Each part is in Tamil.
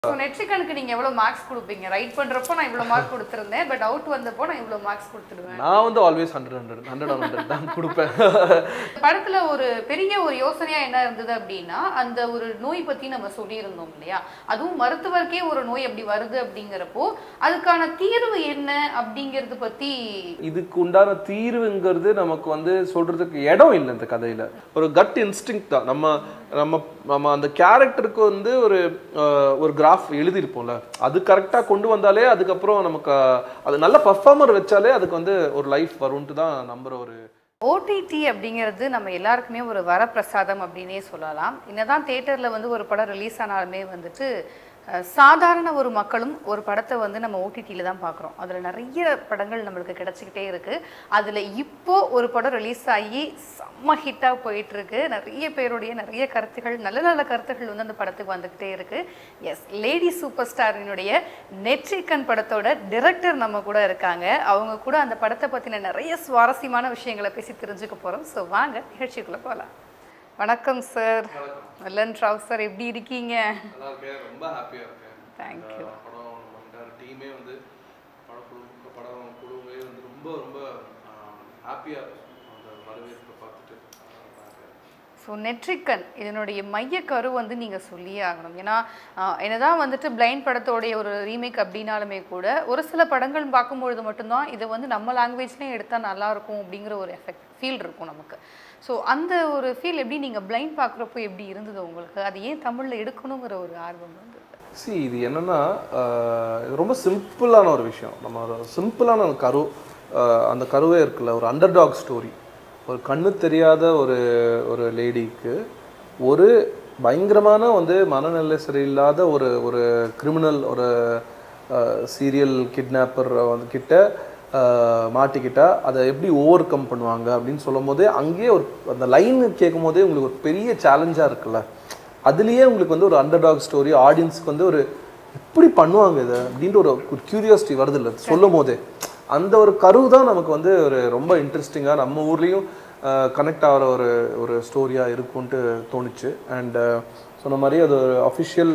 So நெட்ரிகனுக்கு நீங்க எவ்வளவு மார்க்ஸ் கொடுப்பீங்க? ரைட் பண்றப்போ நான் இவ்வளவு மார்க் கொடுத்திருந்தேன், பட் அவுட் வந்தப்போ நான் இவ்வளவு மார்க்ஸ் கொடுத்துடுவேன். நான் வந்து ஆல்வேஸ் 100 தான் கொடுப்பேன். படத்துல ஒரு பெரிய ஒரு யோசனையா என்ன இருந்தது அப்படின்னா, அந்த ஒரு நோய் பத்தி நம்ம சொல்லியிருந்தோம் இல்லையா? அதுவும் மருத்துவருக்கே ஒரு நோய் அப்படி வருது அப்படிங்கிறப்போ அதுக்கான தீர்வு என்ன அப்படிங்கிறது பத்தி இதுக்கு உண்டான தீர்வுங்கிறது நமக்கு வந்து சொல்றதுக்கு இடம் இல்லை இந்த கதையில. ஒரு கட் இன்ஸ்டிங்க்ட் தான். நம்ம அந்த கேரக்டருக்கு வந்து ஒரு கிராஃப் எழுதியிருப்போம்ல, அது கரெக்டாக கொண்டு வந்தாலே அதுக்கப்புறம் நமக்கு அது நல்ல பர்ஃபார்மர் வச்சாலே அதுக்கு வந்து ஒரு லைஃப் வரும்ட்டு தான் நம்புற ஒரு ஓடிடி அப்படிங்கிறது நம்ம எல்லாருக்குமே ஒரு வரப்பிரசாதம் அப்படின்னே சொல்லலாம். என்னதான் தியேட்டரில் வந்து ஒரு படம் ரிலீஸ் ஆனாலுமே வந்துட்டு சாதாரண ஒரு மக்களும் ஒரு படத்தை வந்து நம்ம ஓடிடியில் தான் பார்க்குறோம். அதில் நிறைய படங்கள் நம்மளுக்கு கிடச்சிக்கிட்டே இருக்குது. அதில் இப்போது ஒரு படம் ரிலீஸ் ஆகி செம்ம ஹிட்டாக போயிட்டுருக்கு. நிறைய பேருடைய நிறைய கருத்துகள், நல்ல நல்ல கருத்துகள் வந்து அந்த படத்துக்கு வந்துக்கிட்டே இருக்குது. எஸ், லேடி சூப்பர் ஸ்டாரினுடைய நெட்ரிகன் படத்தோட டைரக்டர் நம்ம கூட இருக்காங்க. அவங்க கூட அந்த படத்தை பற்றின நிறைய சுவாரஸ்யமான விஷயங்களை பேசி தெரிஞ்சுக்க போகிறோம். ஸோ வாங்க நிகழ்ச்சிக்குள்ளே போகலாம். வணக்கம் சார். லல்லன் ராவ் சார், எப்படி இருக்கீங்க? நல்லா இருக்கேன், ரொம்ப ஹாப்பியாக இருக்கேன். தேங்க்யூ. படம் நம்ம டீமே வந்து படம் குழுவே வந்து ரொம்ப ரொம்ப ஹாப்பியாக இருக்கும் அந்த வரவேற்பை பார்த்துட்டு. ஸோ நெட்ரிகன் இதனுடைய மையக்கரு வந்து நீங்கள் சொல்லியே ஆகணும். ஏன்னா என்னதான் வந்துட்டு பிளைண்ட் படத்தோடைய ஒரு ரீமேக் அப்படின்னாலுமே கூட ஒரு சில படங்கள் பார்க்கும்பொழுது மட்டும்தான் இதை வந்து நம்ம லாங்குவேஜ்லேயும் எடுத்தால் நல்லாயிருக்கும் அப்படிங்கிற ஒரு ஃபீல் இருக்கும் நமக்கு. ஸோ அந்த ஒரு ஃபீல் எப்படி நீங்கள் பிளைண்ட் பார்க்குறப்போ எப்படி இருந்தது உங்களுக்கு? அது ஏன் தமிழில் எடுக்கணுங்கிற ஒரு ஆர்வம் வந்து? இது என்னென்னா ரொம்ப சிம்பிளான ஒரு விஷயம். நம்ம ஒரு சிம்பிளான கரு, அந்த கருவே இருக்குல்ல, ஒரு அண்டர்டாக் ஸ்டோரி. ஒரு கண்ணு தெரியாத ஒரு லேடிக்கு ஒரு பயங்கரமான வந்து மனநிலை சரியில்லாத ஒரு கிரிமினல், ஒரு சீரியல் கிட்னாப்பர் வந்து கிட்ட மாட்டிக்கிட்டா அதை எப்படி ஓவர் கம் பண்ணுவாங்க அப்படின்னு சொல்லும் போதே அங்கேயே ஒரு அந்த லைன் கேட்கும் போதே உங்களுக்கு ஒரு பெரிய சேலஞ்சாக இருக்குல்ல. அதுலேயே உங்களுக்கு வந்து ஒரு அண்டர்டாக் ஸ்டோரி, ஆடியன்ஸுக்கு வந்து ஒரு எப்படி பண்ணுவாங்க இதை அப்படின்ற ஒரு க்யூரியாசிட்டி வருது இல்லை சொல்லும் போதே. அந்த ஒரு கரு தான் நமக்கு வந்து ஒரு ரொம்ப இன்ட்ரெஸ்டிங்காக நம்ம ஊர்லேயும் கனெக்ட் ஆகிற ஒரு ஸ்டோரியாக இருக்கும்ன்ட்டு தோணுச்சு. அண்ட் சொன்ன மாதிரி அது ஒரு official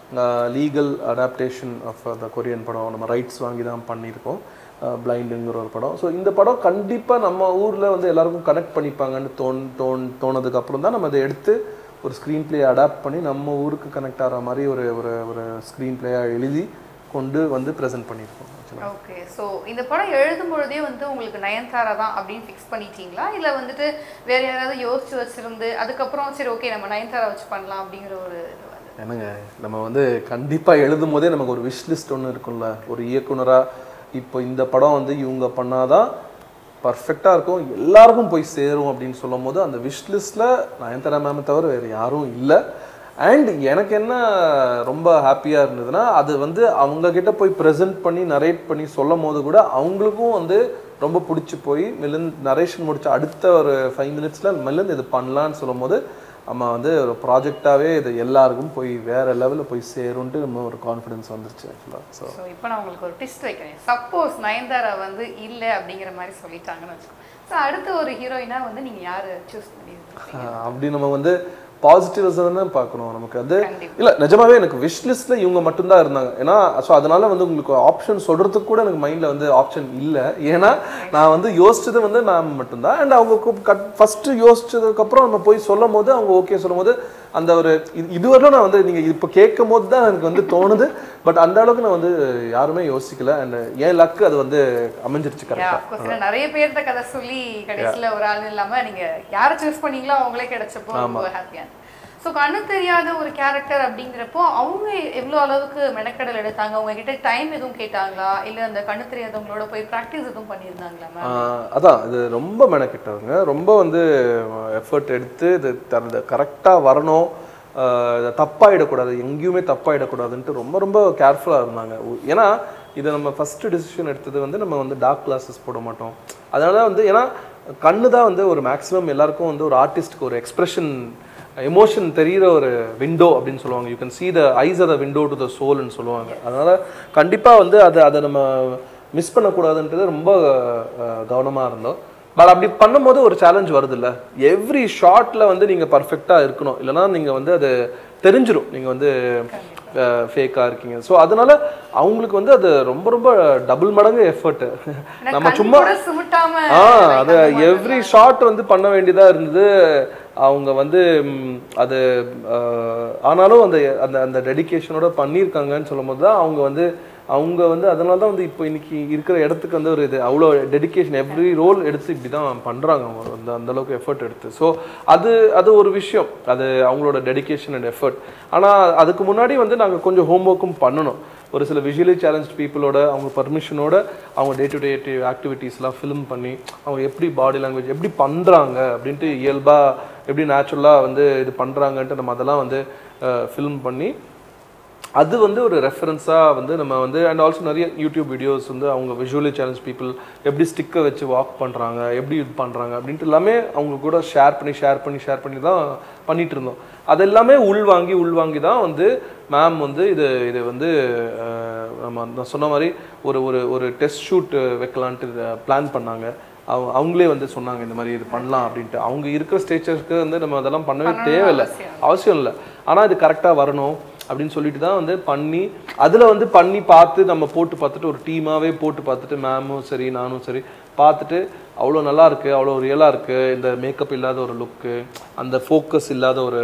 legal adaptation of the Korean படம். நம்ம ரைட்ஸ் வாங்கி தான் பண்ணியிருக்கோம், பிளைண்டுங்கிற ஒரு படம். ஸோ இந்த படம் கண்டிப்பாக நம்ம ஊரில் வந்து எல்லாருக்கும் கனெக்ட் பண்ணிப்பாங்கன்னு தோணதுக்கப்புறம் தான் நம்ம அதை எடுத்து ஒரு ஸ்க்ரீன் பிளே அடாப்ட் பண்ணி நம்ம ஊருக்கு கனெக்ட் ஆகிற மாதிரி ஒரு ஸ்க்ரீன் பிளேயாக எழுதி கொண்டு வந்து ப்ரெசென்ட் பண்ணியிருக்கோம். ஓகே. ஸோ இந்த படம் எழுதும் பொழுதே வந்து உங்களுக்கு நயன்தாரா தான் அப்படின்னு ஃபிக்ஸ் பண்ணிட்டீங்களா, இல்லை வந்துட்டு வேற யாராவது யோசிச்சு வச்சிருந்து அதுக்கப்புறம் சரி ஓகே நம்ம நயன்தாரா வச்சு பண்ணலாம் அப்படிங்கிற ஒரு இது? என்னங்க, நம்ம வந்து கண்டிப்பாக எழுதும் போதே நமக்கு ஒரு விஷ் லிஸ்ட் ஒன்று இருக்கும்ல. ஒரு இயக்குனராக இப்போ இந்த படம் வந்து இவங்க பண்ணாதான் பர்ஃபெக்டாக இருக்கும், எல்லாருக்கும் போய் சேரும் அப்படின்னு சொல்லும் போது அந்த விஷ் லிஸ்ட்டில் நயன்தாரா மேமை தவிர வேறு யாரும் இல்லை. அண்ட் எனக்கு என்ன ரொம்ப ஹாப்பியாக இருந்ததுன்னா, அது வந்து அவங்கக்கிட்ட போய் ப்ரெசென்ட் பண்ணி நரேட் பண்ணி சொல்லும் போது கூட அவங்களுக்கும் வந்து ரொம்ப பிடிச்சி போய் நரேஷன் முடிச்ச அடுத்த ஒரு 5 மினிட்ஸில் மெல்லந்து இது பண்ணலான்னு சொல்லும் போது நம்ம வந்து ஒரு ப்ராஜெக்டாகவே இது எல்லாருக்கும் போய் வேறு லெவலில் போய் சேரும்ன்ட்டு நம்ம ஒரு கான்ஃபிடன்ஸ் வந்துருச்சு ஆக்சுவலாக. ஸோ இப்போ நான் உங்களுக்கு ஒரு ட்விஸ்ட் வைக்கிறேன். சப்போஸ் நயன்தாரா வந்து இல்லை அப்படிங்கிற மாதிரி சொல்லிட்டாங்கன்னு வச்சுக்கோங்க, ஸோ அடுத்த ஒரு ஹீரோயினாக வந்து நீங்கள் யார் சூஸ் பண்ணியிருக்கீங்க? அப்படி நம்ம வந்து பாசிட்டிவ்ஸ் தான் பார்க்கணும். நமக்கு வந்து இல்லை, நிஜமாவே எனக்கு விஷ் லிஸ்ட்டில் இவங்க மட்டும்தான் இருந்தாங்க. ஏன்னா ஸோ அதனால வந்து உங்களுக்கு ஆப்ஷன் சொல்கிறதுக்கு கூட எனக்கு மைண்டில் வந்து ஆப்ஷன் இல்லை. ஏன்னா நான் வந்து யோசிச்சது வந்து நான் மட்டும்தான். அண்ட் அவங்க ஃபஸ்ட்டு யோசிச்சதுக்கப்புறம் நம்ம போய் சொல்லும் போது அவங்க ஓகே சொல்லும் போது அந்த ஒரு இதுவரையிலும் நான் வந்து நீங்கள் இப்போ கேட்கும் போது தான் எனக்கு வந்து தோணுது. பட் அந்த அளவுக்கு நான் வந்து யாருமே யோசிக்கல. அண்ட் ஏன் லக்கு அது வந்து அமைஞ்சிருச்சு கரெக்டாக. நிறைய பேர்கிட்ட கதை சொல்லி கடைசியில் ஒரு ஆள் இல்லாமல் நீங்கள் யாரை சூஸ் பண்ணீங்களோ அவங்களே கிடைச்சப்போ ரொம்ப ஹாப்பியாக. ஸோ கண்ணு தெரியாத ஒரு கேரக்டர் அப்படிங்கிறப்போ அவங்க எவ்வளோ அளவுக்கு மெனக்கடல் எடுத்தாங்க? அவங்க கிட்ட டைம் எதுவும் கேட்டாங்களா, இல்லை அந்த கண்ணு தெரியாதவங்களோட போய் ப்ராக்டிஸ் எதுவும் பண்ணியிருந்தாங்களா? அதான் இது ரொம்ப மெனக்கிட்டவங்க, ரொம்ப வந்து எஃபர்ட் எடுத்து இது கரெக்டாக வரணும், தப்பாயிடக்கூடாது, எங்கேயுமே தப்பாயிடக்கூடாதுன்ட்டு ரொம்ப ரொம்ப கேர்ஃபுல்லாக இருந்தாங்க. ஏன்னா இதை நம்ம ஃபஸ்ட்டு டிசிஷன் எடுத்தது வந்து நம்ம வந்து டார்க் கிளாஸஸ் போட மாட்டோம். அதனால வந்து ஏன்னா கண்ணு தான் வந்து ஒரு மேக்ஸிமம் எல்லாருக்கும் வந்து ஒரு ஆர்டிஸ்ட்டுக்கு ஒரு எக்ஸ்பிரஷன் எமோஷன் தெரிகிற ஒரு விண்டோ அப்படின்னு சொல்லுவாங்க. You can see the eyes are the window to the soulன்னு சொல்லுவாங்க. அதனால் கண்டிப்பாக வந்து அதை நம்ம மிஸ் பண்ணக்கூடாதுன்றது ரொம்ப கவனமாக இருந்தோம். பட் அப்படி பண்ணும்போது ஒரு சேலஞ்ச் வருது இல்லை, எவ்ரி ஷார்ட்டில் வந்து நீங்கள் பர்ஃபெக்டாக இருக்கணும், இல்லைனா நீங்கள் வந்து அது தெரிஞ்சிடும். நீங்கள் வந்து ஃபேக்காக இருக்கீங்க. ஸோ அதனால அவங்களுக்கு வந்து அது ரொம்ப ரொம்ப டபுள் மடங்கு எஃபர்ட். நம்ம சும்மா அது எவ்ரி ஷாட் வந்து பண்ண வேண்டியதாக இருந்தது. அவங்க வந்து அது ஆனாலும் அந்த அந்த அந்த டெடிக்கேஷனோட பண்ணியிருக்காங்கன்னு சொல்லும் போது தான் அவங்க வந்து அதனால தான் வந்து இப்போ இன்னைக்கு இருக்கிற இடத்துக்கு வந்து ஒரு இது அவ்வளோ டெடிக்கேஷன் எவ்ரி ரோல் எடுத்து இப்படி தான் பண்ணுறாங்க அவங்க அந்த அளவுக்கு எஃபர்ட் எடுத்து. ஸோ அது ஒரு விஷயம், அது அவங்களோட டெடிக்கேஷன் அண்ட் எஃபர்ட். ஆனால் அதுக்கு முன்னாடி வந்து நாங்கள் கொஞ்சம் ஹோம்ஒர்க்கும் பண்ணணும். ஒரு சில விஷுவலி சேலஞ்ச் பீப்புளோட அவங்க பர்மிஷனோட அவங்க டே டு டே ஆக்டிவிட்டீஸ்லாம் ஃபிலிம் பண்ணி அவங்க எப்படி பாடி லாங்குவேஜ் எப்படி பண்ணுறாங்க அப்படின்ட்டு இயல்பாக எப்படி நேச்சுரலாக வந்து இது பண்ணுறாங்கன்ட்டு நம்ம அதெல்லாம் வந்து ஃபிலிம் பண்ணி அது வந்து ஒரு ரெஃபரன்ஸாக வந்து நம்ம வந்து அண்ட் ஆல்சோ நிறைய யூடியூப் வீடியோஸ் வந்து அவங்க விஷுவலி சேலஞ்ச் பீப்புள் எப்படி ஸ்டிக்கை வச்சு வாக் பண்ணுறாங்க எப்படி இது பண்ணுறாங்க அப்படின்ட்டு எல்லாமே அவங்க கூட ஷேர் பண்ணி தான் பண்ணிகிட்டு இருந்தோம். அதெல்லாமே உள்வாங்கி தான் வந்து மேம் வந்து இது வந்து நான் சொன்ன மாதிரி ஒரு டெஸ்ட் ஷூட் வைக்கலான்ட்டு பிளான் பண்ணாங்க. அவங்களே வந்து சொன்னாங்க இந்த மாதிரி இது பண்ணலாம் அப்படின்ட்டு. அவங்க இருக்கிற ஸ்டேஜஸ்க்கு வந்து நம்ம அதெல்லாம் பண்ணவே தேவையில்லை, அவசியம் இல்லை. ஆனால் இது கரெக்டாக வரணும் அப்படின்னு சொல்லிட்டு தான் வந்து அதில் வந்து பண்ணி பார்த்து நம்ம போட்டு பார்த்துட்டு ஒரு டீமாகவே போட்டு பார்த்துட்டு மேமும் சரி நானும் சரி பார்த்துட்டு அவ்வளோ நல்லா இருக்கு, அவ்வளோ ரியலாக இருக்கு. இந்த மேக்கப் இல்லாத ஒரு லுக்கு, அந்த ஃபோக்கஸ் இல்லாத ஒரு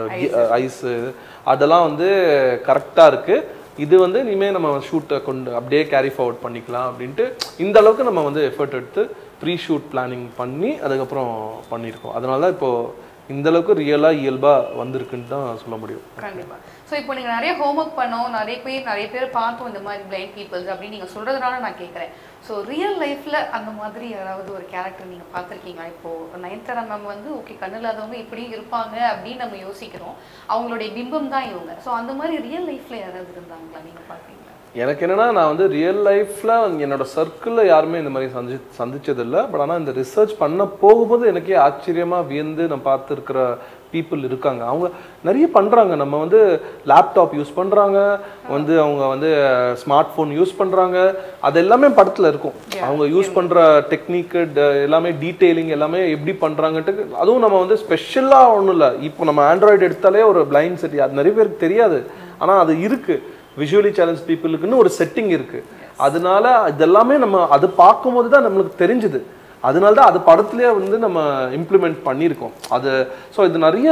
ஐஸு, அதெல்லாம் வந்து கரெக்டாக இருக்கு. இது வந்து இனிமேல் நம்ம ஷூட்டை கொண்டு அப்படியே கேரி ஃபார்வர்ட் பண்ணிக்கலாம் அப்படின்ட்டு இந்த அளவுக்கு நம்ம வந்து எஃபர்ட் எடுத்து ப்ரீ ஷூட் பிளானிங் பண்ணி அதுக்கப்புறம் பண்ணியிருக்கோம். அதனால தான் இப்போது இந்த அளவுக்கு ரியலாக இயல்பாக வந்திருக்குன்னு தான் சொல்ல முடியும். கண்டிப்பாக. ஸோ இப்போ நீங்கள் நிறைய ஹோம்ஒர்க் பண்ணோம், நிறைய பேர் பார்த்தோம் இந்த மாதிரி பிளைண்ட் பீப்புள்ஸ் அப்படின்னு நீங்கள் சொல்கிறதுனால நான் கேட்குறேன். ஸோ ரியல் லைஃப்பில் அந்த மாதிரி யாராவது ஒரு கேரக்டர் நீங்கள் பார்த்துருக்கீங்க? இப்போது நயன்தாரா மேம் வந்து ஓகே கண்ணு இல்லாதவங்க இப்படியும் இருப்பாங்க அப்படின்னு நம்ம யோசிக்கிறோம், அவங்களுடைய பிம்பம் தான் இவங்க. ஸோ அந்த மாதிரி ரியல் லைஃப்பில் யாராவது இருந்தாங்களா நீங்கள் பார்த்தீங்களா? எனக்கு என்னன்னா, நான் வந்து ரியல் லைஃப்ல என்னோட சர்க்கிளில் யாருமே இந்த மாதிரி சந்திச்சதில்லை. பட் ஆனால் இந்த ரிசர்ச் பண்ண போகும்போது எனக்கே ஆச்சரியமாக வியந்து நான் பார்த்துருக்கிற பீப்புள் இருக்காங்க. அவங்க நிறைய பண்ணுறாங்க. நம்ம வந்து லேப்டாப் யூஸ் பண்ணுறாங்க, வந்து அவங்க வந்து ஸ்மார்ட் ஃபோன் யூஸ் பண்ணுறாங்க, அது எல்லாமே படத்தில் இருக்கும். அவங்க யூஸ் பண்ணுற டெக்னிக்கு எல்லாமே டீட்டெயிலிங் எல்லாமே எப்படி பண்ணுறாங்கன்ட்டு. அதுவும் நம்ம வந்து ஸ்பெஷலாக ஒன்றும் இல்லை. இப்போ நம்ம ஆண்ட்ராய்டு எடுத்தாலே ஒரு பிளைண்ட் செட், அது நிறைய பேருக்கு தெரியாது, ஆனால் அது இருக்குது. விஷுவலி சேலஞ்ச் பீப்புளுக்குன்னு ஒரு செட்டிங் இருக்குது. அதனால இதெல்லாமே நம்ம அது பார்க்கும்போது தான் நம்மளுக்கு தெரிஞ்சுது. அதனால தான் அது படத்துலேயே வந்து நம்ம இம்ப்ளிமெண்ட் பண்ணியிருக்கோம் அது. ஸோ இது நிறைய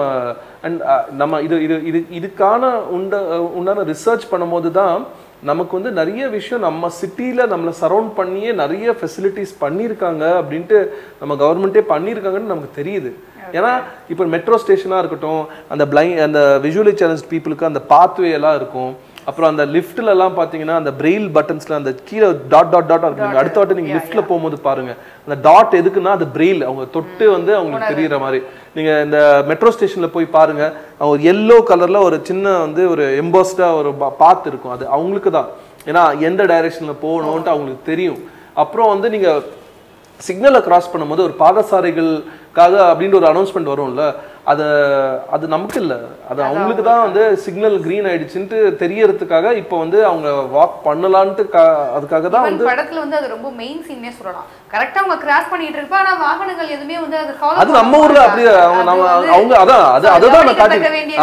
நம்ம இதுக்கான உண்டான ரிசர்ச் பண்ணும்போது தான் நமக்கு வந்து நிறைய விஷயம் நம்ம சிட்டியில் நம்மளை சரௌண்ட் பண்ணியே நிறைய ஃபெசிலிட்டிஸ் பண்ணியிருக்காங்க அப்படின்ட்டு நம்ம கவர்மெண்ட்டே பண்ணியிருக்காங்கன்னு நமக்கு தெரியுது. ஏன்னா இப்போ மெட்ரோ ஸ்டேஷனாக இருக்கட்டும், அந்த விஷுவலி சேலஞ்ச் பீப்புளுக்கு அந்த பாத்வே எல்லாம் இருக்கும். அப்புறம் அந்த லிஃப்ட்லலாம் பார்த்தீங்கன்னா அந்த பிரெயில் பட்டன்ஸ்ல அந்த கீழே டாட் இருக்கு. அடுத்த வாட்டி நீங்கள் லிஃப்ட்டில் போகும்போது பாருங்க, அந்த டாட் எதுக்குன்னா அது பிரெயில் அவங்க தொட்டு வந்து அவங்களுக்கு தெரியுற மாதிரி. நீங்கள் இந்த மெட்ரோ ஸ்டேஷனில் போய் பாருங்க, ஒரு எல்லோ கலரில் ஒரு சின்ன வந்து ஒரு எம்போஸ்டாக ஒரு பாத் இருக்கும். அது அவங்களுக்கு தான், ஏன்னா எந்த டைரெக்ஷனில் போகணுன்ட்டு அவங்களுக்கு தெரியும். அப்புறம் வந்து நீங்கள் சிக்னலை கிராஸ் பண்ணும்போது ஒரு பாதசாரிகளுக்காக அப்படின்ற ஒரு அனௌன்ஸ்மெண்ட் வரும்ல, அது நமக்கு இல்லை, அது அவங்களுக்கு தான் வந்து சிக்னல் கிரீன் ஆயிடுச்சுன்ட்டு தெரியறதுக்காக இப்போ வந்து அவங்க வாக் பண்ணலான்ட்டு அதுக்காக தான் வந்து படத்துல வந்து அது ரொம்ப மெயின் சீன்னே சொல்லலாம். கரெக்டா அவங்க கிராஸ் பண்ணிட்டு இருப்பா, ஆனா வாகனங்கள் எதுவுமே வந்து அது ஃபாலோ அது நம்ம ஊர்ல அப்படி அவங்க அதான் அதுதான் நான் காட்டி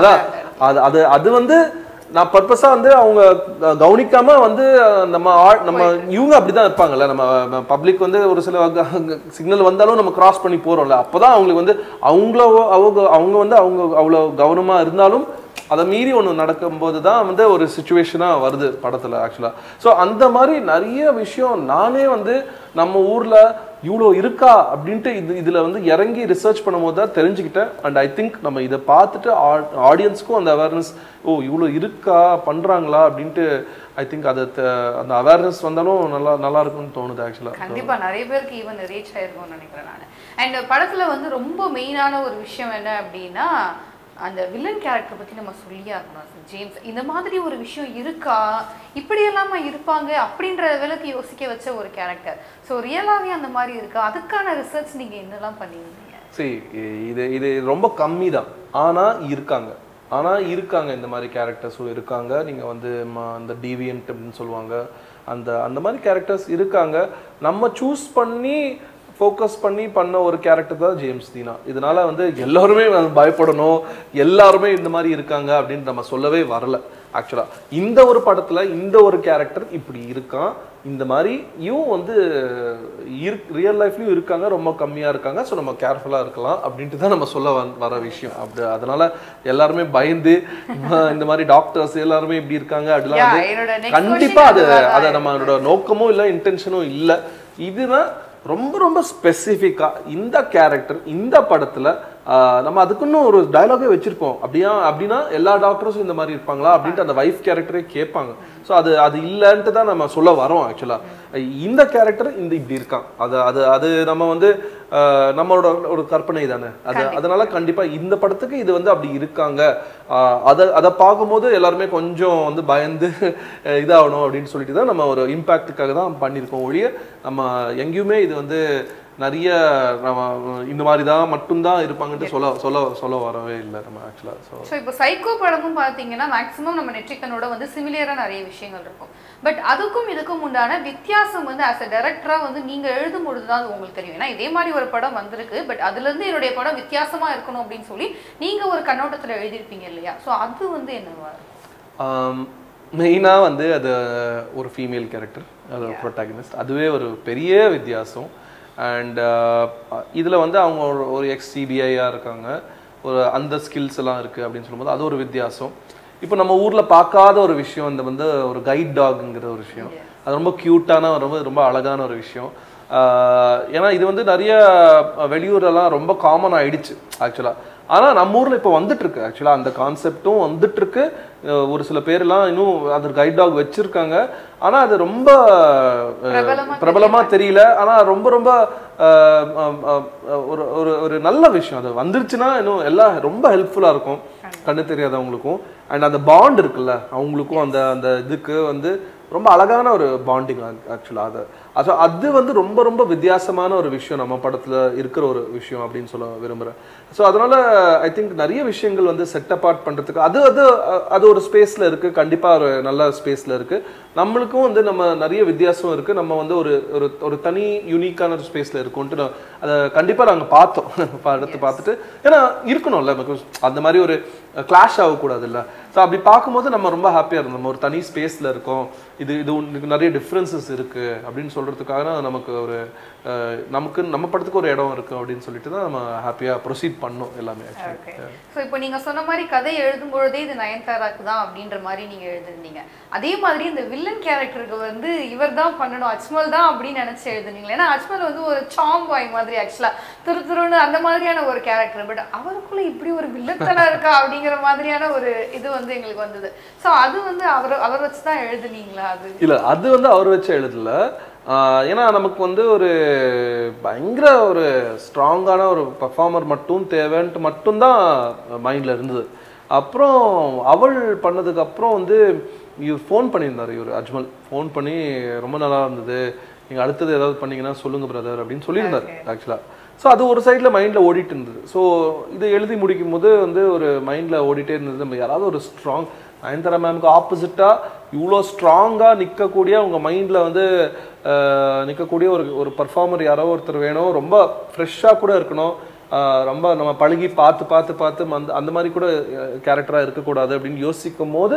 அதான் அது வந்து நான் பர்பஸா வந்து அவங்க கவனிக்காம வந்து நம்ம இவங்க அப்படிதான் இருப்பாங்கல்ல. நம்ம பப்ளிக் வந்து ஒரு சில சிக்னல் வந்தாலும் நம்ம கிராஸ் பண்ணி போறோம்ல, அப்பதான் அவங்களுக்கு வந்து அவங்க வந்து அவங்க அவ்வளோ கவனமா இருந்தாலும் அதை மீறி ஒன்று நடக்கும்போது தான் வந்து ஒரு சுச்சுவேஷனாக வருது படத்தில் ஆக்சுவலாக. ஸோ அந்த மாதிரி நிறைய விஷயம் நானே வந்து நம்ம ஊரில் இவ்வளோ இருக்கா அப்படின்ட்டு இதில் வந்து இறங்கி ரிசர்ச் பண்ணும்போது தான் தெரிஞ்சுக்கிட்டேன். அண்ட் ஐ திங்க் நம்ம இதை பார்த்துட்டு ஆடியன்ஸ்க்கும் அந்த அவேர்னஸ், இவ்வளோ இருக்கா பண்ணுறாங்களா அப்படின்ட்டு ஐ திங்க் அந்த அவேர்னஸ் வந்தாலும் நல்லா இருக்கும்னு தோணுது ஆக்சுவலாக. கண்டிப்பாக நிறைய பேருக்கு ஈவன் ரீச் ஆயிருக்கும்னு நினைக்கிறேன் நான். அண்ட் படத்தில் வந்து ரொம்ப மெயினான ஒரு விஷயம் என்ன அப்படின்னா, அந்த வில்லன் கேரக்டர் பற்றி நம்ம சொல்லியே இருக்கணும். ஜேம்ஸ் இந்த மாதிரி ஒரு விஷயம் இருக்கா, இப்படி எல்லாமா இருப்பாங்க அப்படின்ற லெவலுக்கு யோசிக்க வச்ச ஒரு கேரக்டர். ஸோ ரியலாகவே அந்த மாதிரி இருக்கா, அதுக்கான ரிசர்ச் நீங்கள் என்னெல்லாம் பண்ணியிருந்தீங்க? சரி, இது ரொம்ப கம்மி தான், ஆனால் இருக்காங்க இந்த மாதிரி கேரக்டர்ஸும் இருக்காங்க. நீங்கள் வந்து அந்த டிவியன்ட் அப்படின்னு சொல்லுவாங்க, அந்த மாதிரி கேரக்டர்ஸ் இருக்காங்க. நம்ம சூஸ் பண்ணி ஃபோக்கஸ் பண்ணி பண்ண ஒரு கேரக்டர் தான் ஜேம்ஸ் தீனா. இதனால வந்து எல்லாருமே பயப்படணும், எல்லாருமே இந்த மாதிரி இருக்காங்க அப்படின்னு நம்ம சொல்லவே வரல. ஆக்சுவலா இந்த ஒரு படத்துல இந்த ஒரு கேரக்டர் இப்படி இருக்கான், இந்த மாதிரியும் வந்து ரியல் லைஃப்லயும் இருக்காங்க, ரொம்ப கம்மியா இருக்காங்க, ஸோ நம்ம கேர்ஃபுல்லா இருக்கலாம் அப்படின்ட்டு தான் நம்ம சொல்ல வர விஷயம். அப்படி அதனால எல்லாருமே பயந்து இந்த மாதிரி டாக்டர்ஸ் எல்லாருமே இப்படி இருக்காங்க அப்படிலாம் வந்து கண்டிப்பா அதை நம்மளோட நோக்கமும் இல்லை, இன்டென்ஷனும் இல்லை. இதுதான் ரொம்ப ரொம்ப ஸ்பெசிஃபிக்கா இந்த கேரக்டர் இந்த படத்துல நம்ம அதுக்குன்னு ஒரு டயலாகே வச்சிருப்போம். அப்படின்னா எல்லா டாக்டர்ஸும் இந்த மாதிரி இருப்பாங்களா அப்படின்ட்டு அந்த வைஃப் கேரக்டரே கேட்பாங்க. ஸோ அது இல்லைன்ட்டு தான் நம்ம சொல்ல வரோம். ஆக்சுவலா இந்த கேரக்டர் இப்படி இருக்கான், அது நம்ம வந்து நம்மளோட ஒரு கற்பனை தானே அது. அதனால கண்டிப்பா இந்த படத்துக்கு இது வந்து அப்படி இருக்காங்க, அதை பார்க்கும்போது எல்லாருமே கொஞ்சம் வந்து பயந்து இதாகணும் அப்படின்னு சொல்லிட்டு தான் நம்ம ஒரு இம்பாக்டுக்காக தான் பண்ணியிருக்கோம் ஒழிய நம்ம எங்கேயுமே இது வந்து நிறைய நம்ம இந்த மாதிரி தான் மட்டும்தான் இருப்பாங்கன்ட்டு சொல்ல வரவே இல்லை நம்ம ஆக்சுவலா. ஸோ இப்போ சைக்கோ படமும் பார்த்தீங்கன்னா மேக்ஸிமம் நம்ம நெற்றிக்கனோட வந்து சிமிலியராக நிறைய விஷயங்கள் இருக்கும். பட் அதுக்கும் இதுக்கும் உண்டான வித்தியாசம் வந்து ஆஸ் அ டைரக்டராக வந்து நீங்கள் எழுதும் பொழுது தான் அது உங்களுக்கு தெரியும். ஏன்னா இதே மாதிரி ஒரு படம் வந்திருக்கு, பட் அதுலேருந்து என்னுடைய படம் வித்தியாசமாக இருக்கணும் அப்படின்னு சொல்லி நீங்கள் ஒரு கண்ணோட்டத்தில் எழுதியிருப்பீங்க இல்லையா? ஸோ அது வந்து என்னவா இருக்கும்? மெயினாக வந்து அது ஒரு ஃபீமேல் கேரக்டர், அது ப்ரோட்டாகனிஸ்ட், அதுவே ஒரு பெரிய வித்தியாசம். அண்ட் இதில் வந்து அவங்க ஒரு எக்ஸ்-சிபிஐயாக இருக்காங்க, ஒரு அந்த ஸ்கில்ஸ் எல்லாம் இருக்குது அப்படின்னு சொல்லும்போது அது ஒரு வித்தியாசம். இப்போ நம்ம ஊரில் பார்க்காத ஒரு விஷயம் இந்த வந்து ஒரு கைட் டாக்ங்கிற ஒரு விஷயம், அது ரொம்ப க்யூட்டான ரொம்ப அழகான ஒரு விஷயம். ஏன்னா இது வந்து நிறைய வெளியூரெல்லாம் ரொம்ப காமன் ஆயிடுச்சு ஆக்சுவலாக. ஆனால் நம்ம ஊரில் இப்போ வந்துட்டுருக்கு ஆக்சுவலாக, அந்த கான்செப்டும் வந்துட்டுருக்கு. ஒரு சில பேர்லாம் இன்னும் அது கைட் டாக் வச்சுருக்காங்க, ஆனால் அது ரொம்ப பிரபலமாக தெரியல. ஆனால் ரொம்ப ரொம்ப ஒரு நல்ல விஷயம், அது வந்துருச்சுன்னா இன்னும் எல்லாம் ரொம்ப ஹெல்ப்ஃபுல்லாக இருக்கும் கண்ணு தெரியாதவங்களுக்கும். அண்ட் அந்த பாண்ட் இருக்குல்ல அவங்களுக்கும், அந்த இதுக்கு வந்து ரொம்ப அழகான ஒரு பாண்டிங் ஆக்சுவலாக. அது வந்து ரொம்ப ரொம்ப வித்தியாசமான ஒரு விஷயம் நம்ம படத்தில் இருக்கிற ஒரு விஷயம் அப்படின்னு சொல்ல விரும்புகிறேன். ஸோ அதனால ஐ திங்க் நிறைய விஷயங்கள் வந்து செட் அப்பார்ட் பண்ணுறதுக்கு அது ஒரு ஸ்பேஸில் இருக்குது, கண்டிப்பாக ஒரு நல்ல ஸ்பேஸில் இருக்குது. நம்மளுக்கும் வந்து நம்ம நிறைய வித்தியாசம் இருக்குது, நம்ம வந்து ஒரு தனி யூனிக்கான ஒரு ஸ்பேஸில் இருக்கும்ன்ட்டு அதை கண்டிப்பாக நாங்கள் பார்த்தோம். பார்த்துட்டு ஏன்னா இருக்கணும்ல, அந்த மாதிரி ஒரு கிளாஷ் ஆகக்கூடாது இல்லை. ஸோ அப்படி பார்க்கும்போது நம்ம ரொம்ப ஹாப்பியாக இருந்தோம், நம்ம ஒரு தனி ஸ்பேஸில் இருக்கோம், இது நிறைய டிஃப்ரென்சஸ் இருக்குது அப்படின்னு சொல்கிறதுக்காக நமக்கு நம்ம படத்துக்கு ஒரு இடம் இருக்குது அப்படின்னு சொல்லிட்டு தான் நம்ம ஹாப்பியாக ப்ரொசீட் பண்ணோம் எல்லாமே. ஸோ இப்போ நீங்கள் சொன்ன மாதிரி கதை எழுதும் பொழுதே இது நயன்தாராக்கு தான் அப்படின்ற மாதிரி நீங்கள் எழுதுனீங்க. அதே மாதிரி இந்த வில்லன் கேரக்டருக்கு வந்து இவர் தான் பண்ணணும், அஜ்மல் தான் அப்படின்னு நினச்சி எழுதுனீங்களா? ஏன்னா அஜ்மல் வந்து ஒரு சாம் பாய் மாதிரி ஆக்சுவலாக துருன்னு அந்த மாதிரியான ஒரு கேரக்டர், பட் அவருக்குள்ள இப்படி ஒரு வில்லத்தனா இருக்கா அப்படிங்கிற மாதிரியான ஒரு இது வந்து எங்களுக்கு வந்தது. ஸோ அது வந்து அவர் வச்சு தான் எழுதுனீங்களா? அது இல்லை, அது வந்து அவர் வச்சு எழுதல. ஏன்னா நமக்கு வந்து ஒரு பயங்கர ஒரு ஸ்ட்ராங்கான ஒரு பர்ஃபார்மர் மட்டும் தேவைன்ட்டு மட்டும்தான் மைண்டில் இருந்தது. அப்புறம் அவள் பண்ணதுக்கு அப்புறம் வந்து இவர் ஃபோன் பண்ணியிருந்தார், இவர் அஜ்மல் ஃபோன் பண்ணி ரொம்ப நல்லா இருந்தது, நீங்கள் அடுத்தது ஏதாவது பண்ணீங்கன்னா சொல்லுங்கள் பிரதர் அப்படின்னு சொல்லியிருந்தார் ஆக்சுவலாக. ஸோ அது ஒரு சைடில் மைண்டில் ஓடிட்டு இருந்தது. ஸோ இது எழுதி முடிக்கும் போது வந்து ஒரு மைண்டில் ஓடிட்டே இருந்தது, நம்ம யாராவது ஒரு ஸ்ட்ராங் நயன்தாரா மேமுக்கு ஆப்போசிட்டாக இவ்வளோ ஸ்ட்ராங்காக நிற்கக்கூடிய உங்கள் மைண்டில் வந்து நிற்கக்கூடிய ஒரு பர்ஃபார்மர் யாரோ ஒருத்தர் வேணும், ரொம்ப ஃப்ரெஷ்ஷாக கூட இருக்கணும், ரொம்ப நம்ம பழகி பார்த்து அந்த மாதிரி கூட கேரக்டராக இருக்கக்கூடாது அப்படின்னு யோசிக்கும் போது